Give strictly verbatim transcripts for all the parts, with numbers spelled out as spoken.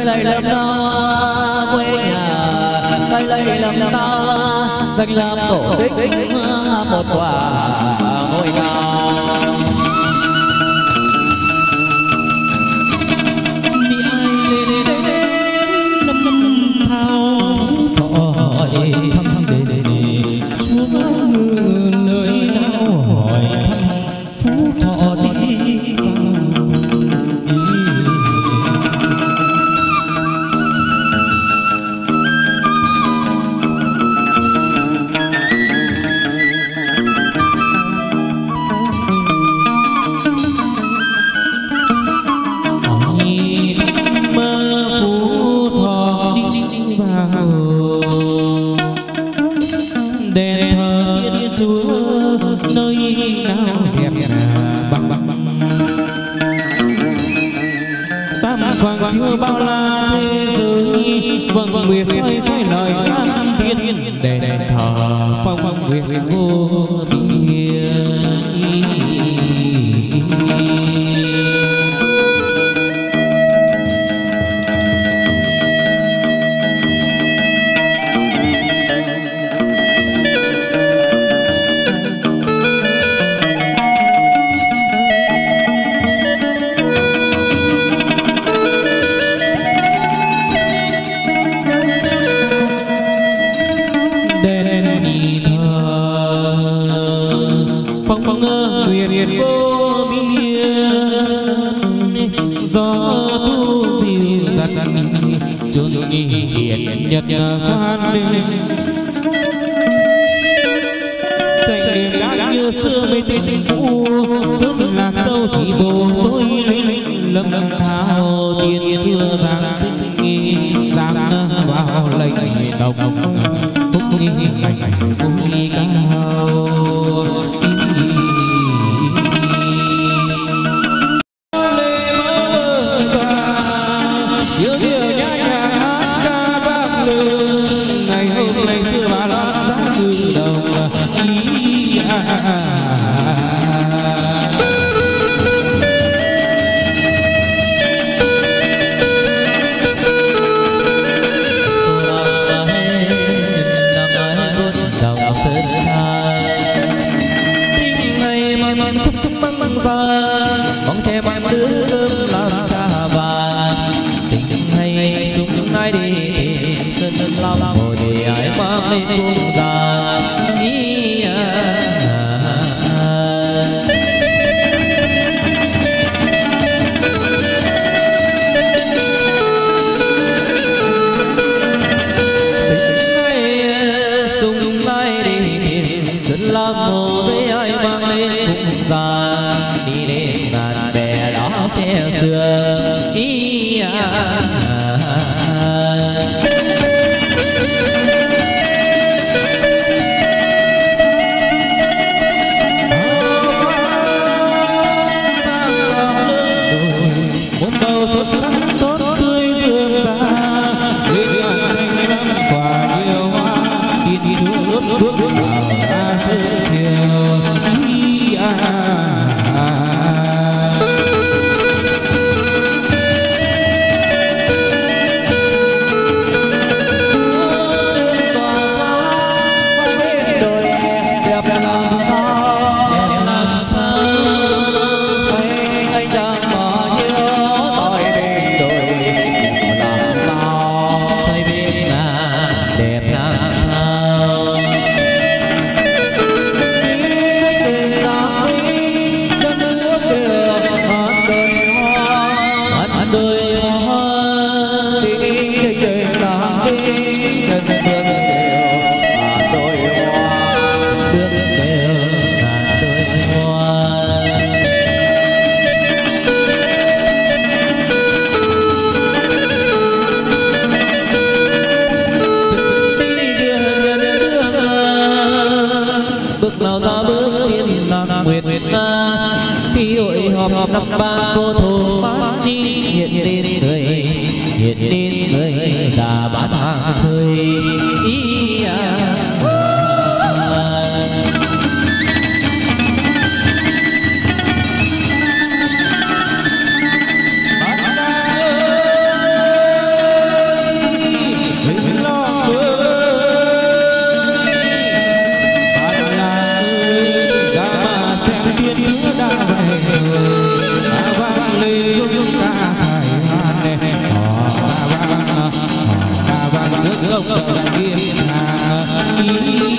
lại làm tao quê nhà, cây lại làm tao danh làm tổ đích một quả ngôi cao. đi ai lên đến năm thao hỏi thăm đền chúa ngự nơi nào hỏi thăm phú thọ đi xưa bao la thế giới vầng nguyệt soi soi lời nam thiên đền thờ phong phong nguyệt vô biên. Nhật quan tranh niềm đã như xưa mấy tên cũ rốt lạc sâu thì bồ tôi linh lâm thao tiên xưa giáng sinh nghi giáng vào lệnh đồng phúc nghi lành cũng nghi cao. họp năm ba cô thổ bán đi hiện đến người hiện đến người già bán hàng thời ý à. công thiên hạ ý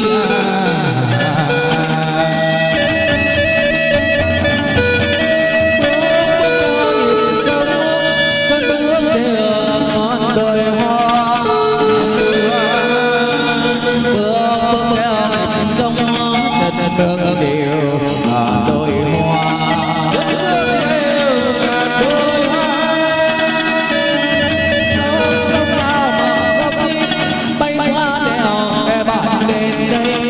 đường điệu đôi hoa chất điệu cả đôi hoa lâu không cao mà không đi bay hoa đèo để bạn đến đây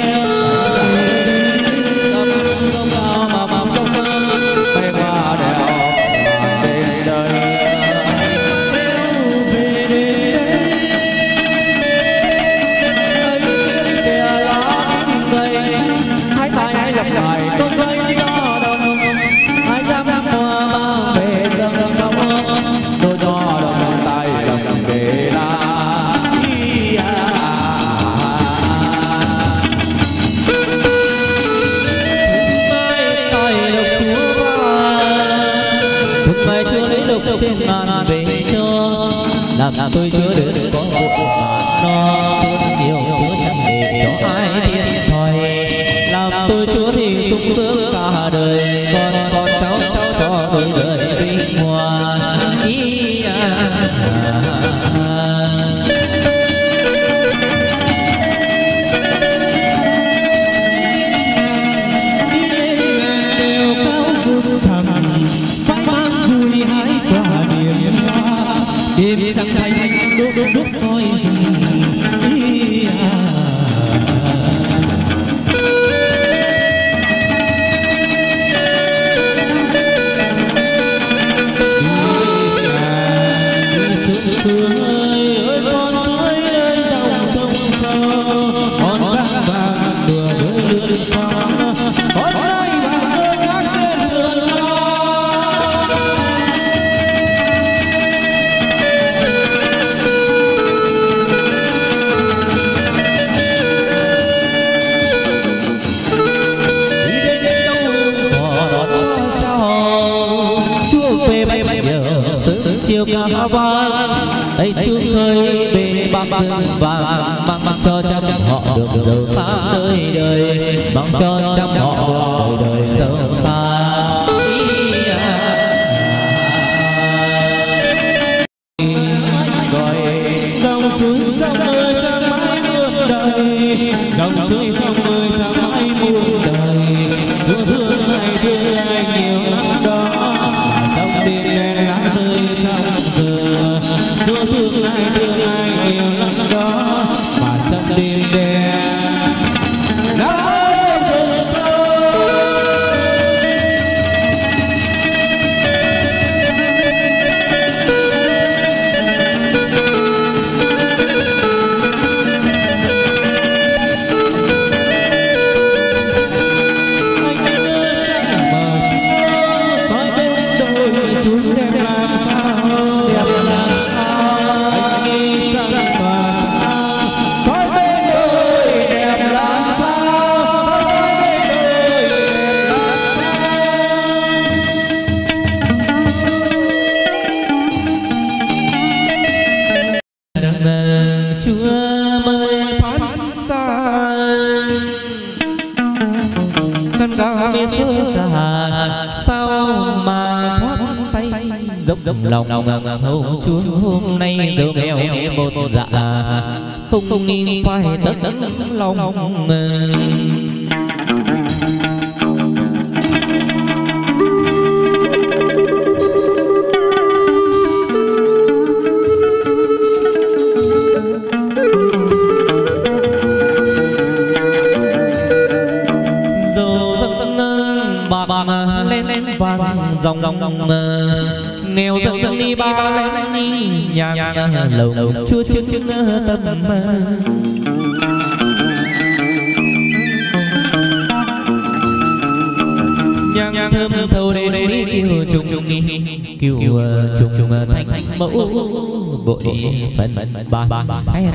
lâu không cao mà không đi bay hoa đèo bạn đến đây về đến đây ấy kìa lá cây hãy lặp lại con gây gió đông hai trăm mùa mang về dâng đông tôi cho đồng tay đồng về la mai tay độc chúa ba mai chưa lấy độc trên ngàn về cho làm làm tôi chưa được có một no nhiều chúa chẳng để cho ai thiệt thòi làm tôi chúa thì sung sướng cả đời con con cháu cháu cho đôi đời vinh hoa ý à. Đi lên ngàn đèo cao vút thẳm phải mang vui hái quả niềm hoa đêm trăng thanh đốt đốt soi rừng ý à. Sương ơi ơi con suối ơi dòng sông sâu con vàng vàng đùa với lươn sóng con nay vàng ơi gác trên sườn non đi đến đâu có đón chào chúa về bay bay giờ sớm chiều cả vàng ấy chú khơi bên băng vàng vàng mang mang cho trăm họ được giàu sang đời đời mang cho trăm họ được đời đời giàu sang dòng suối trong đời chẳng mãi muôn đời dòng suối trong đời chẳng mãi muôn đời chúa thương ai thương ai nhiều lắm đó trong đêm đen lá rơi trong giờ chúa thương ai thương ai nhiều lắm đó mà trong đêm đen lá rơi sâu anh nhớ chẳng bờ chúa soi bên đôi chúng đẹp làm sao đẹp làm sao anh nghĩ rằng mà sao soi bên đôi đẹp làm sao soi bên đôi đẹp làm sao chúa mới phán ra căn ga biết sơ cả sao mà thoát tay dốc dốc lòng lòng hầu chúa hôm nay đâu nghèo một dạ không không nghiêng phải tất lòng dầu dâng bạc bạc lên lên vàng dòng dòng nghèo dần dần đi ba lên đi nhàng lầu chúa trước trước tâm nhang thơm thâu đến đi kêu trùng trùng kêu trùng trùng thanh mẫu bội phần ba khen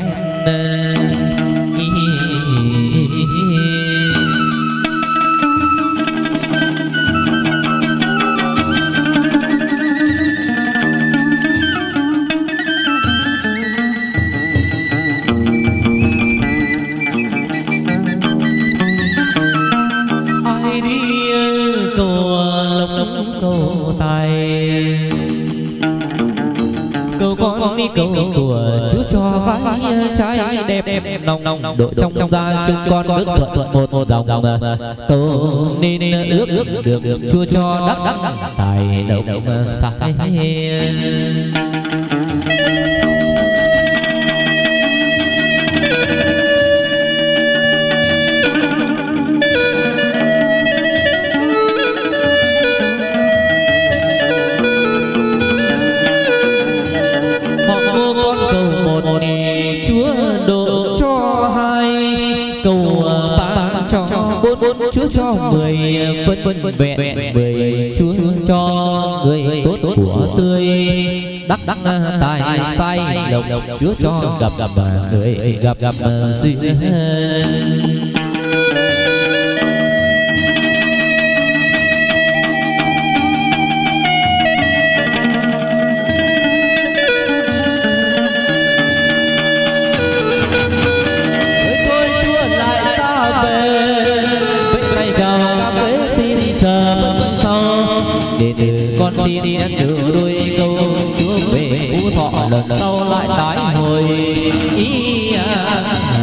cầu con đi cầu của Chúa cho gái trai đẹp đẹp nòng nòng độ trong trong gia chúng con nước thuận một một dòng cầu nên ước ước được được Chúa cho đắc đắc tài động sai. Chúa độ cho hai cầu ba cho bốn bốn Chúa cho mười vân vân vẹn mười Chúa cho người tốt của tươi đắc đắc tài sai lộc lộc Chúa cho gặp gặp người gặp gặp duyên. Con xin từ đôi câu Chúa về phú thọ lần sau lại tái hồi ý à.